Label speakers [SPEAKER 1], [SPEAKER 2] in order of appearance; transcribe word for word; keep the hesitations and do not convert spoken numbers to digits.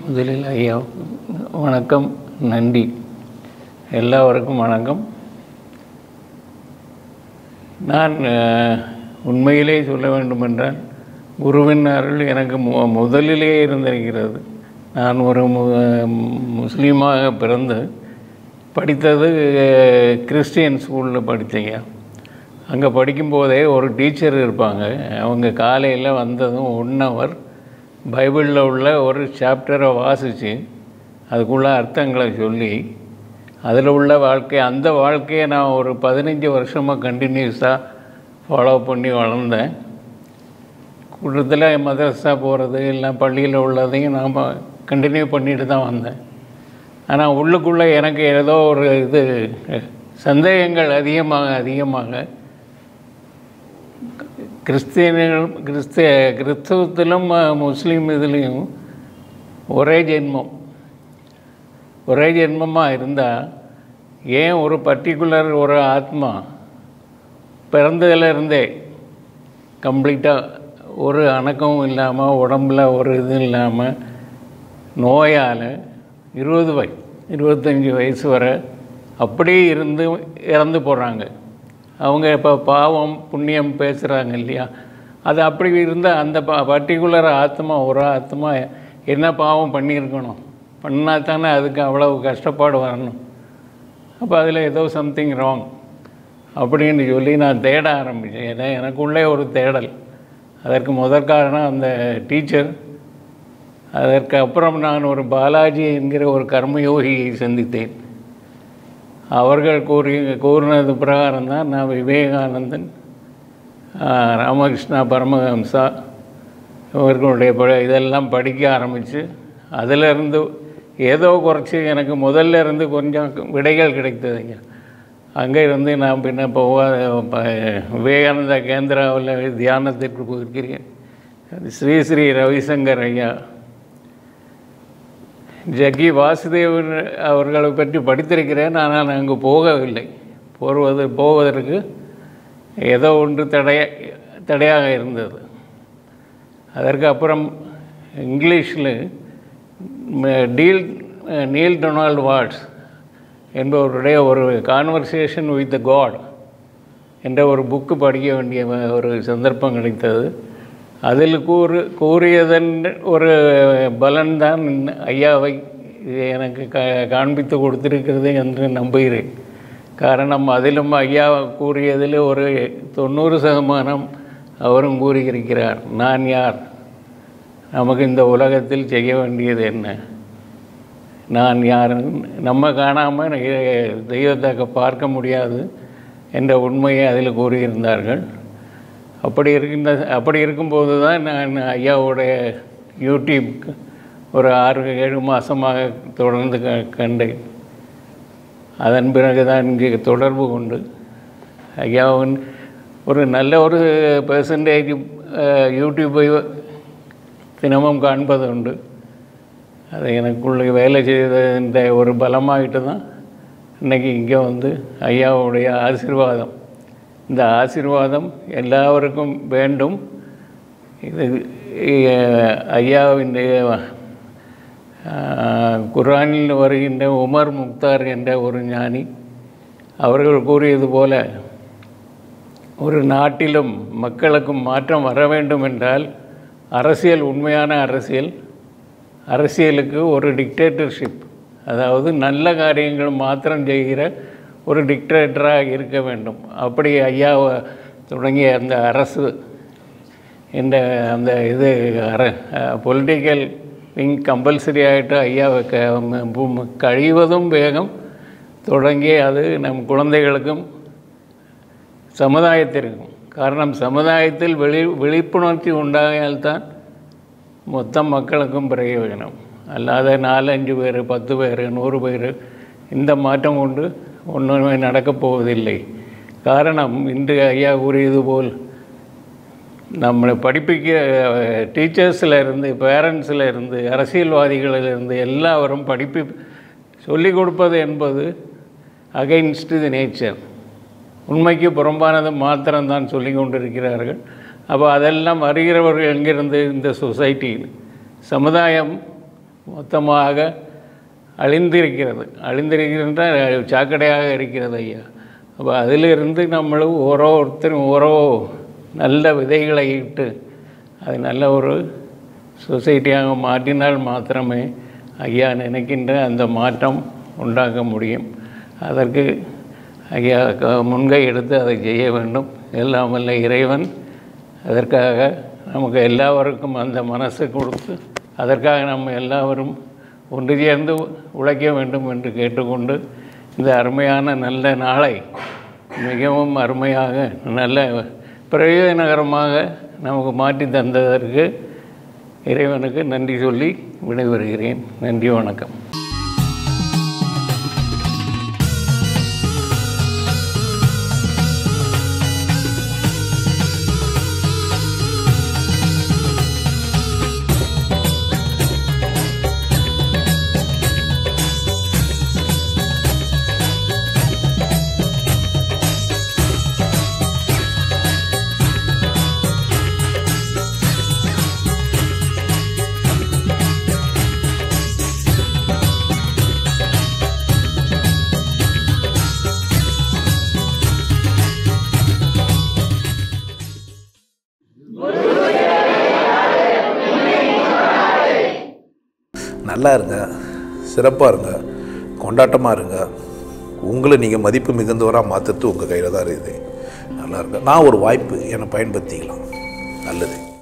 [SPEAKER 1] முதலில் ஐயா வணக்கம், நன்றி. எல்லாருக்கும் வணக்கம். நான் உண்மையிலே சொல்ல வேண்டுமென்றால் குருவின் அருள் எனக்கு மு முதலிலே இருந்திருக்கிறது. நான் ஒரு மு முஸ்லீமாக பிறந்து படித்தது கிறிஸ்டியன் ஸ்கூலில் படித்தேங்க. அங்கே படிக்கும்போதே ஒரு டீச்சர் இருப்பாங்க. அவங்க காலையில் வந்ததும் ஒன் ஹவர் பைபிளில் உள்ள ஒரு சாப்டரை வாசித்து அதுக்குள்ள அர்த்தங்களை சொல்லி அதில் உள்ள வாழ்க்கை அந்த வாழ்க்கையை நான் ஒரு பதினஞ்சு வருஷமாக கண்டினியூஸாக ஃபாலோ பண்ணி வளர்ந்தேன். கூட்டத்தில் மதரசா போகிறது இல்லை பள்ளியில் உள்ளதையும் நாம் கண்டினியூ பண்ணிட்டு தான் வந்தேன். ஆனால் உள்ளுக்குள்ளே எனக்கு ஏதோ ஒரு இது சந்தேகங்கள் அதிகமாக அதிகமாக கிறிஸ்தியன்கள் கிறிஸ்த கிறிஸ்தவத்திலும் முஸ்லீம் இதுலேயும் ஒரே ஜென்மம் ஒரே ஜென்மமாக இருந்தால் ஏன் ஒரு பர்டிகுலர் ஒரு ஆத்மா பிறந்ததுலேருந்தே கம்ப்ளீட்டாக ஒரு அணக்கமும் இல்லாமல் உடம்பில் ஒரு இது இல்லாமல் நோயால் இருபது வயசு இருபத்தஞ்சி வயசு வரை அப்படியே இருந்து இறந்து போகிறாங்க. அவங்க இப்போ பாவம் புண்ணியம் பேசுகிறாங்க இல்லையா, அது அப்படி இருந்தால் அந்த ப பர்டிகுலர் ஆத்மா ஒரு ஆத்மா என்ன பாவம் பண்ணியிருக்கணும், பண்ணால் தானே அதுக்கு அவ்வளவு கஷ்டப்பாடு வரணும். அப்போ அதில் ஏதோ சம்திங் ராங் அப்படின்னு சொல்லி நான் தேட ஆரம்பித்தேன். ஏன்னா எனக்குள்ளே ஒரு தேடல். அதற்கு முதற் காரணம் அந்த டீச்சர். அதற்கு அப்புறம் நான் ஒரு பாலாஜி என்கிற ஒரு கர்மயோகியை சந்தித்தேன். அவர்கள் கூறி கூறினது பிரகாரம் தான் நான் விவேகானந்தன், ராமகிருஷ்ணா பரமஹம்சா இவர்களுடைய ப இதெல்லாம் படிக்க ஆரம்பித்து அதிலிருந்து ஏதோ குறைச்சி எனக்கு முதல்ல இருந்து கொஞ்சம் விடைகள் கிடைத்ததுங்க. அங்கே இருந்து நான் பின்ன போக விவேகானந்தா கேந்திராவில் தியானத்திற்கு போயிருக்கிறேன். ஸ்ரீ ஸ்ரீ ரவிசங்கர் ஐயா, ஜக்கி வாசுதேவன் அவர்களை பற்றி படித்திருக்கிறேன். ஆனால் நான் அங்கே போகவில்லை. போவது போவதற்கு ஏதோ ஒன்று தடைய தடையாக இருந்தது. அதற்கு அப்புறம் இங்கிலீஷில் டீல் நீல் டொனால்ட் வாட்ஸ் என்பவருடைய ஒரு கான்வர்சேஷன் வித் காட் என்ற ஒரு புக்கு படிக்க வேண்டிய ஒரு சந்தர்ப்பம் கிடைத்தது. அதில் கூறு கூறியதன் ஒரு பலன்தான் ஐயாவை எனக்கு க காண்பித்து கொடுத்திருக்கிறது என்று நம்புகிறேன். காரணம் அதிலும் ஐயா கூறியதில் ஒரு தொண்ணூறு சதமானம் அவரும் கூறியிருக்கிறார். நான் யார், நமக்கு இந்த உலகத்தில் செய்ய வேண்டியது என்ன, நான் யார், நம்ம காணாமல் தெய்வத்தை பார்க்க முடியாது என்ற உண்மையை அதில் கூறியிருந்தார்கள். அப்படி இருக்கின்ற அப்படி இருக்கும்போது தான் நான் ஐயாவுடைய யூடியூப் ஒரு ஆறு ஏழு மாதமாக தொடர்ந்து க கண்டேன். அதன் பிறகு தான் இங்கே தொடர்பு கொண்டு ஐயாவின் ஒரு நல்ல ஒரு பெர்சன்டேஜ் யூடியூப்பை தினமும் காண்பது உண்டு. அதை எனக்குள்ளே வேலை செய்த ஒரு பலமாகிட்டு தான் இன்றைக்கி இங்கே வந்து ஐயாவுடைய ஆசீர்வாதம், இந்த ஆசீர்வாதம் எல்லாருக்கும் வேண்டும். இது ஐயாவின் குர்ஆனில் வருகின்ற உமர் முக்தார் என்ற ஒரு ஞானி அவர்கள் கூறியது போல, ஒரு நாட்டிலும் மக்களுக்கும் மாற்றம் வர வேண்டும் என்றால் அரசியல், உண்மையான அரசியல், அரசியலுக்கு ஒரு டிக்டேட்டர்ஷிப், அதாவது நல்ல காரியங்கள் மாத்திரம் செய்கிற ஒரு டிக்டேட்டராக இருக்க வேண்டும். அப்படி ஐயா தொடங்கிய அந்த அரசு இந்த அந்த இது அர பொலிட்டிக்கல் விங் கம்பல்சரி ஆகிட்டு ஐயாவை க கழிவதும் வேகம் தொடங்கி அது நம் குழந்தைகளுக்கும் சமுதாயத்திற்கும். காரணம், சமுதாயத்தில் விழி விழிப்புணர்ச்சி உண்டாயால்தான் மொத்த மக்களுக்கும் பிரயோஜனம். அல்லாத நாலஞ்சு பேர், பத்து பேர், நூறு பேர் இந்த மாற்றம் கொண்டு ஒன்றுமே நடக்கப் போவதில்லை. காரணம், இன்று ஐயா கூறியது போல் நம்மளை படிப்பிக்க டீச்சர்ஸில் இருந்து, பேரண்ட்ஸில் இருந்து, அரசியல்வாதிகளிலிருந்து எல்லாரும் படிப்பு சொல்லிக் கொடுப்பது என்பது அகைன்ஸ்ட் தி நேச்சர், உண்மைக்கு புறம்பானது மாத்திரம்தான் சொல்லி கொண்டிருக்கிறார்கள். அப்போ அதெல்லாம் அறிகிறவர்கள் எங்கிருந்து? இந்த சொசைட்டியில். சமுதாயம் மொத்தமாக அழிந்திருக்கிறது. அழிந்திருக்கின்ற சாக்கடையாக இருக்கிறது ஐயா. அப்போ அதிலிருந்து நம்மளும் ஓரோ ஒருத்தரும் ஓரோ நல்ல விதைகளை இட்டு அது நல்ல ஒரு சொசைட்டியாக மாற்றினால் மாத்திரமே ஐயா நினைக்கின்ற அந்த மாற்றம் உண்டாக்க முடியும். அதற்கு ஐயா முன்கை எடுத்து அதை செய்ய வேண்டும். எல்லாம் வல்ல இறைவன் அதற்காக நமக்கு எல்லாருக்கும் அந்த மனசை கொடுத்து அதற்காக நம்ம எல்லாரும் ஒன்று சேர்ந்து உழைக்க வேண்டும் என்று கேட்டுக்கொண்டு இந்த அருமையான நல்ல நாளை மிகவும் அருமையாக நல்ல பிரயோஜனகரமாக நமக்கு மாற்றி தந்ததற்கு இறைவனுக்கு நன்றி சொல்லி விடைபெறுகிறேன். நன்றி, வணக்கம்.
[SPEAKER 2] நல்லா இருங்க, சிறப்பாக இருங்க, கொண்டாட்டமாக இருங்க. உங்களை நீங்கள் மதிப்பு மிகுந்தவராக மாற்றுறது உங்கள் கையில் தான் இருக்குது. நல்லா இருங்க. நான் ஒரு வாய்ப்பு என்னை பயன்படுத்திக்கலாம். நல்லது.